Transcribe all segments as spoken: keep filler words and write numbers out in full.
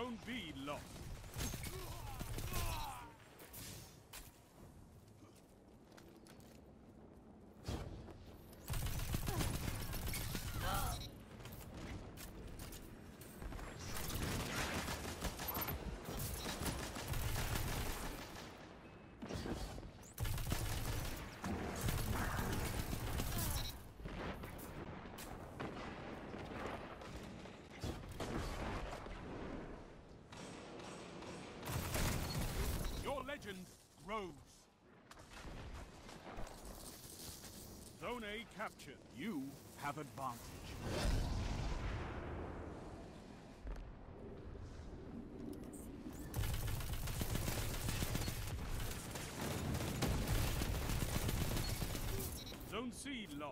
Zone B lost. Your legend grows. Zone A captured. You have advantage. Zone C lost.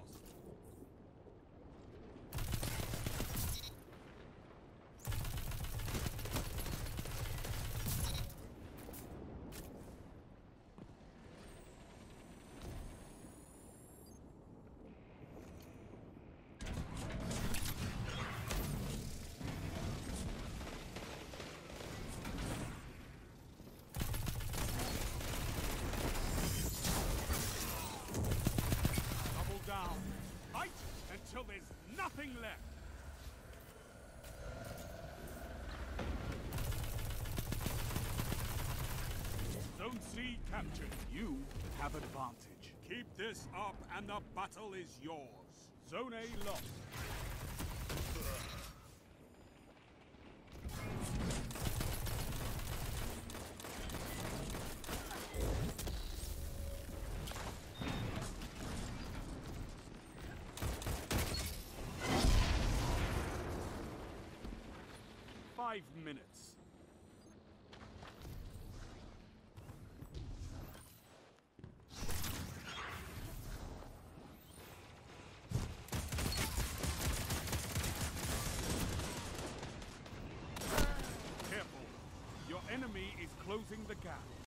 Down. Fight until there's nothing left. Zone C captured. You have advantage. Keep this up and the battle is yours. Zone A lost. Five minutes. Careful. Your enemy is closing the gap.